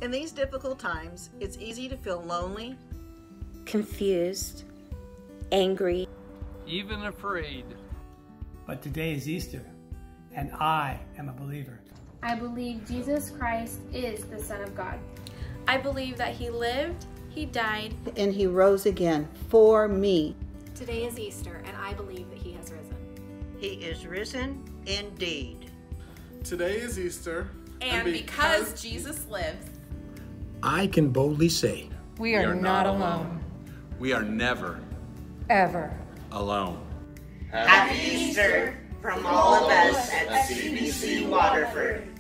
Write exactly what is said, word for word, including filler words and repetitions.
In these difficult times, it's easy to feel lonely, confused, angry, even afraid. But today is Easter, and I am a believer. I believe Jesus Christ is the Son of God. I believe that He lived, He died, and He rose again for me. Today is Easter, and I believe that He has risen. He is risen indeed. Today is Easter, and, and because, because Jesus lives, I can boldly say, we are, we are not, not alone. alone. We are never, ever alone. Happy Easter from all of us at C B C Waterford.